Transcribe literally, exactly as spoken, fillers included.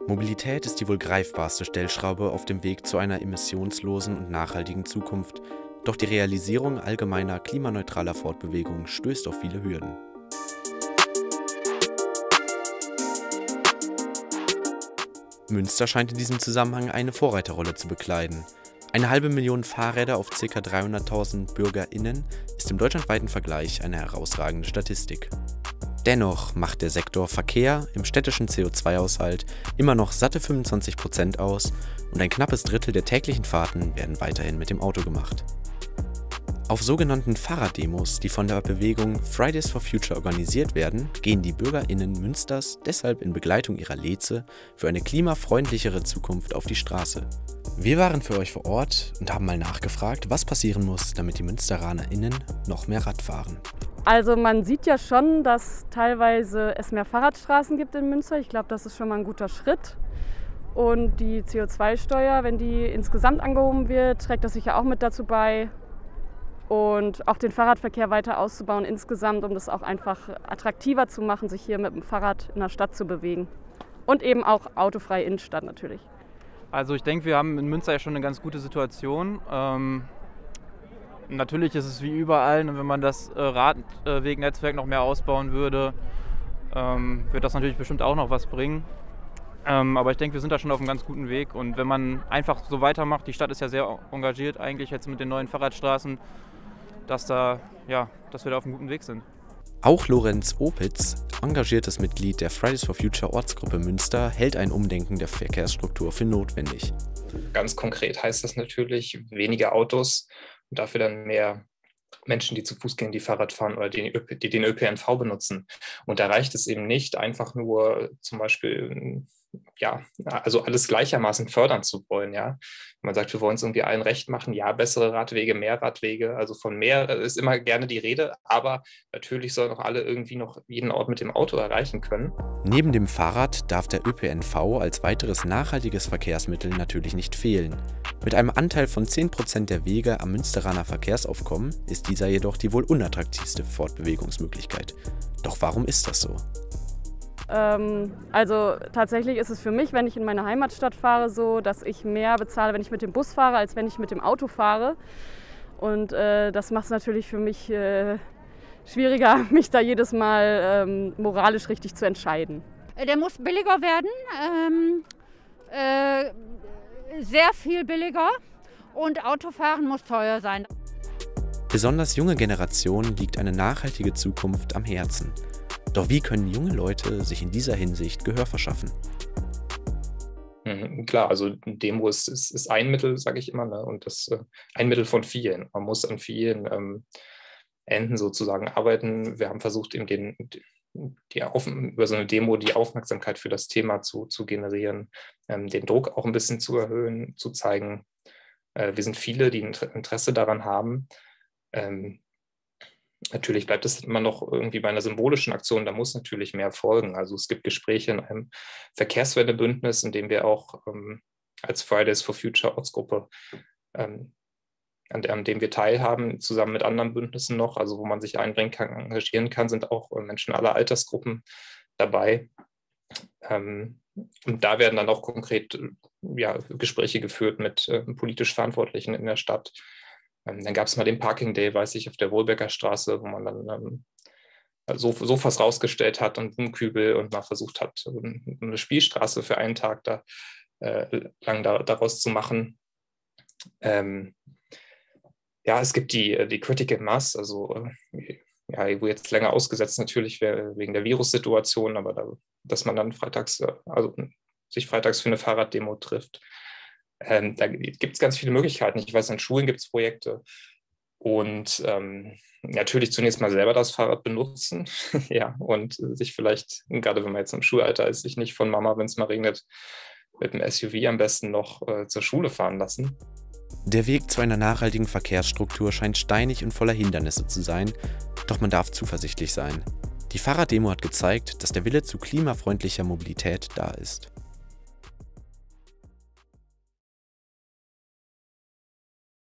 Mobilität ist die wohl greifbarste Stellschraube auf dem Weg zu einer emissionslosen und nachhaltigen Zukunft. Doch die Realisierung allgemeiner klimaneutraler Fortbewegung stößt auf viele Hürden. Münster scheint in diesem Zusammenhang eine Vorreiterrolle zu bekleiden. Eine halbe Million Fahrräder auf ca. dreihunderttausend BürgerInnen ist im deutschlandweiten Vergleich eine herausragende Statistik. Dennoch macht der Sektor Verkehr im städtischen C O zwei Haushalt immer noch satte fünfundzwanzig Prozent aus und ein knappes Drittel der täglichen Fahrten werden weiterhin mit dem Auto gemacht. Auf sogenannten Fahrraddemos, die von der Bewegung Fridays for Future organisiert werden, gehen die BürgerInnen Münsters deshalb in Begleitung ihrer Leze für eine klimafreundlichere Zukunft auf die Straße. Wir waren für euch vor Ort und haben mal nachgefragt, was passieren muss, damit die MünsteranerInnen noch mehr Rad fahren. Also man sieht ja schon, dass teilweise es mehr Fahrradstraßen gibt in Münster. Ich glaube, das ist schon mal ein guter Schritt. Und die C O zwei Steuer, wenn die insgesamt angehoben wird, trägt das sicher auch mit dazu bei. Und auch den Fahrradverkehr weiter auszubauen insgesamt, um das auch einfach attraktiver zu machen, sich hier mit dem Fahrrad in der Stadt zu bewegen. Und eben auch autofreie Innenstadt natürlich. Also ich denke, wir haben in Münster ja schon eine ganz gute Situation. Ähm, natürlich ist es wie überall, wenn man das äh, Radwegnetzwerk noch mehr ausbauen würde, ähm, wird das natürlich bestimmt auch noch was bringen. Ähm, aber ich denke, wir sind da schon auf einem ganz guten Weg. Und wenn man einfach so weitermacht, die Stadt ist ja sehr engagiert eigentlich jetzt mit den neuen Fahrradstraßen, dass, da, ja, dass wir da auf einem guten Weg sind. Auch Lorenz Opitz, engagiertes Mitglied der Fridays for Future Ortsgruppe Münster, hält ein Umdenken der Verkehrsstruktur für notwendig. Ganz konkret heißt das natürlich weniger Autos und dafür dann mehr Menschen, die zu Fuß gehen, die Fahrrad fahren oder die, die den Ö P N V benutzen. Und da reicht es eben nicht, einfach nur zum Beispiel, ja, also alles gleichermaßen fördern zu wollen, ja. Man sagt, wir wollen es irgendwie allen recht machen, ja, bessere Radwege, mehr Radwege, also von mehr ist immer gerne die Rede, aber natürlich sollen auch alle irgendwie noch jeden Ort mit dem Auto erreichen können. Neben dem Fahrrad darf der Ö P N V als weiteres nachhaltiges Verkehrsmittel natürlich nicht fehlen. Mit einem Anteil von zehn Prozent der Wege am Münsteraner Verkehrsaufkommen ist dieser jedoch die wohl unattraktivste Fortbewegungsmöglichkeit. Doch warum ist das so? Ähm, also tatsächlich ist es für mich, wenn ich in meine Heimatstadt fahre, so, dass ich mehr bezahle, wenn ich mit dem Bus fahre, als wenn ich mit dem Auto fahre. Und äh, das macht es natürlich für mich äh, schwieriger, mich da jedes Mal ähm, moralisch richtig zu entscheiden. Der muss billiger werden, ähm, äh, sehr viel billiger, und Autofahren muss teuer sein. Besonders junge Generationen liegt eine nachhaltige Zukunft am Herzen. Doch wie können junge Leute sich in dieser Hinsicht Gehör verschaffen? Mhm, klar, also Demo ist, ist, ist ein Mittel, sage ich immer, ne? Und das äh, ein Mittel von vielen. Man muss an vielen ähm, Enden sozusagen arbeiten. Wir haben versucht, eben den, die auf, über so eine Demo die Aufmerksamkeit für das Thema zu, zu generieren, ähm, den Druck auch ein bisschen zu erhöhen, zu zeigen, äh, wir sind viele, die ein Interesse daran haben. Ähm, Natürlich bleibt es immer noch irgendwie bei einer symbolischen Aktion, da muss natürlich mehr folgen. Also es gibt Gespräche in einem Verkehrswendebündnis, in dem wir auch ähm, als Fridays for Future Ortsgruppe, ähm, an, an dem wir teilhaben, zusammen mit anderen Bündnissen noch, also wo man sich einbringen kann, engagieren kann, sind auch äh, Menschen aller Altersgruppen dabei. Ähm, und da werden dann auch konkret ja, Gespräche geführt mit äh, politisch Verantwortlichen in der Stadt. Dann gab es mal den Parking Day, weiß ich, auf der Wohlbecker Straße, wo man dann ähm, Sofas rausgestellt hat und Blumenkübel und mal versucht hat, eine Spielstraße für einen Tag da äh, lang da, daraus zu machen. Ähm, ja, es gibt die, die Critical Mass, also äh, ja, wo jetzt länger ausgesetzt natürlich wegen der Virussituation, aber da, dass man dann freitags, also sich freitags für eine Fahrraddemo trifft. Ähm, da gibt es ganz viele Möglichkeiten. Ich weiß, an Schulen gibt es Projekte und ähm, natürlich zunächst mal selber das Fahrrad benutzen ja, und sich vielleicht, gerade wenn man jetzt im Schulalter ist, sich nicht von Mama, wenn es mal regnet, mit dem S U V am besten noch äh, zur Schule fahren lassen. Der Weg zu einer nachhaltigen Verkehrsstruktur scheint steinig und voller Hindernisse zu sein, doch man darf zuversichtlich sein. Die Fahrraddemo hat gezeigt, dass der Wille zu klimafreundlicher Mobilität da ist.